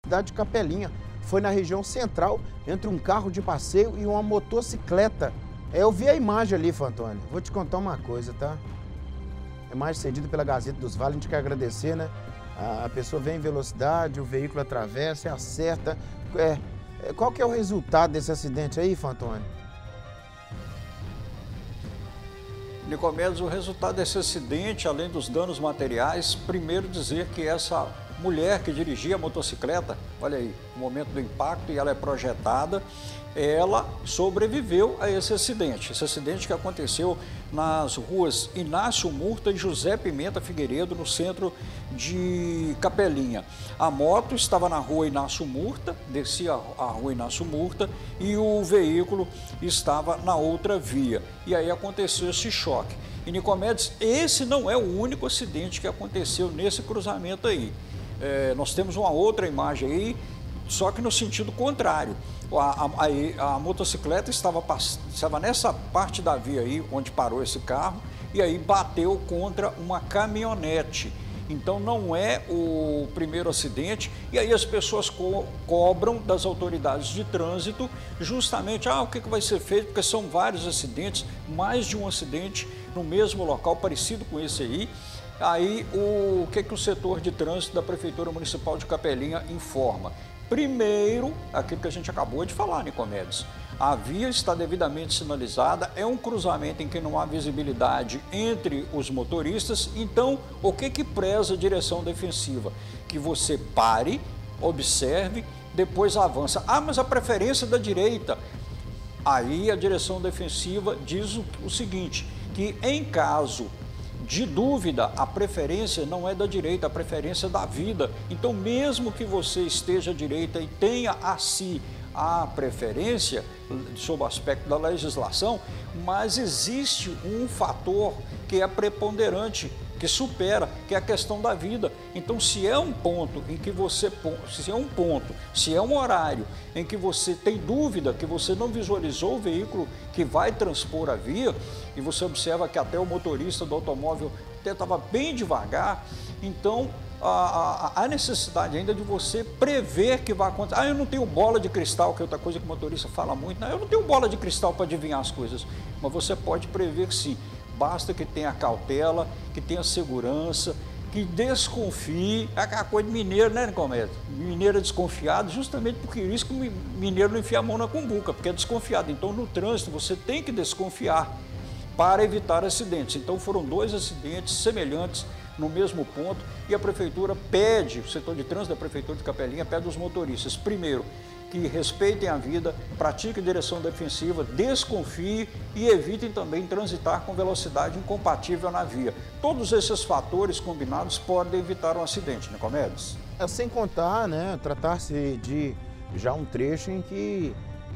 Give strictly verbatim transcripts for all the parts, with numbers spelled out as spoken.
cidade de Capelinha. Foi na região central, entre um carro de passeio e uma motocicleta. É, eu vi a imagem ali, Fantoni. Vou te contar uma coisa, tá? A imagem cedida pela Gazeta dos Vales, a gente quer agradecer, né? A pessoa vem em velocidade, o veículo atravessa, acerta. É, qual que é o resultado desse acidente aí, Fantoni? Nicomedes, o resultado desse acidente, além dos danos materiais, primeiro dizer que essa mulher que dirigia a motocicleta, olha aí, o momento do impacto, e ela é projetada, ela sobreviveu a esse acidente. Esse acidente que aconteceu nas ruas Inácio Murta e José Pimenta Figueiredo, no centro de Capelinha. A moto estava na rua Inácio Murta, descia a rua Inácio Murta, e o veículo estava na outra via. E aí aconteceu esse choque. E, Nicomedes, esse não é o único acidente que aconteceu nesse cruzamento aí. É, nós temos uma outra imagem aí, só que no sentido contrário. A, a, a motocicleta estava, estava nessa parte da via aí, onde parou esse carro, e aí bateu contra uma caminhonete. Então não é o primeiro acidente, e aí as pessoas co cobram das autoridades de trânsito justamente, ah, o que, que vai ser feito, porque são vários acidentes, mais de um acidente no mesmo local, parecido com esse aí. Aí o, o que, que o setor de trânsito da Prefeitura Municipal de Capelinha informa? Primeiro, aquilo que a gente acabou de falar, Nicomedes, a via está devidamente sinalizada, é um cruzamento em que não há visibilidade entre os motoristas, então o que que preza a direção defensiva? Que você pare, observe, depois avança. Ah, mas a preferência da direita. Aí a direção defensiva diz o, o seguinte, que em caso de dúvida, a preferência não é da direita, a preferência é da vida. Então, mesmo que você esteja à direita e tenha a si a preferência, sob o aspecto da legislação, mas existe um fator que é preponderante, que supera, que é a questão da vida. Então, se é um ponto em que você, se é um ponto, se é um horário em que você tem dúvida, que você não visualizou o veículo que vai transpor a via, e você observa que até o motorista do automóvel até estava bem devagar, então há necessidade ainda de você prever que vai acontecer. Ah, eu não tenho bola de cristal, que é outra coisa que o motorista fala muito. Não, eu não tenho bola de cristal para adivinhar as coisas, mas você pode prever que sim. Basta que tenha cautela, que tenha segurança, que desconfie. É aquela coisa de mineiro, né, Nicomedes? Mineiro é desconfiado, justamente porque isso que o mineiro não enfia a mão na cumbuca, porque é desconfiado. Então, no trânsito, você tem que desconfiar para evitar acidentes. Então, foram dois acidentes semelhantes no mesmo ponto, e a Prefeitura pede, o setor de trânsito da Prefeitura de Capelinha pede aos motoristas, primeiro, que respeitem a vida, pratiquem direção defensiva, desconfiem e evitem também transitar com velocidade incompatível na via. Todos esses fatores combinados podem evitar um acidente, Nicomedes? É, sem contar, né, tratar-se de já um trecho em que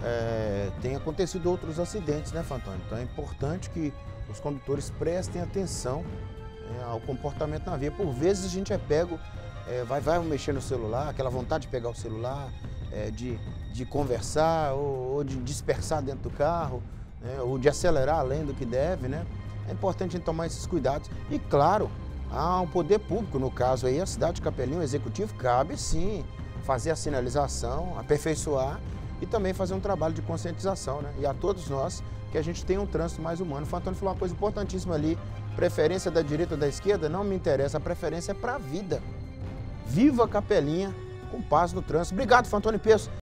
é, tem acontecido outros acidentes, né, Fantoni? Então é importante que os condutores prestem atenção é, ao comportamento na via. Por vezes a gente é pego, é, vai, vai mexer no celular, aquela vontade de pegar o celular, É, de, de conversar ou, ou de dispersar dentro do carro, né, ou de acelerar além do que deve, né? É importante a gente tomar esses cuidados. E, claro, há um poder público, no caso aí, a cidade de Capelinha, o executivo, cabe sim fazer a sinalização, aperfeiçoar e também fazer um trabalho de conscientização, né? E a todos nós, que a gente tenha um trânsito mais humano. O Fantoni falou uma coisa importantíssima ali, preferência da direita ou da esquerda, não me interessa, a preferência é para a vida. Viva Capelinha! Com paz no trânsito. Obrigado, Fantoni Peço.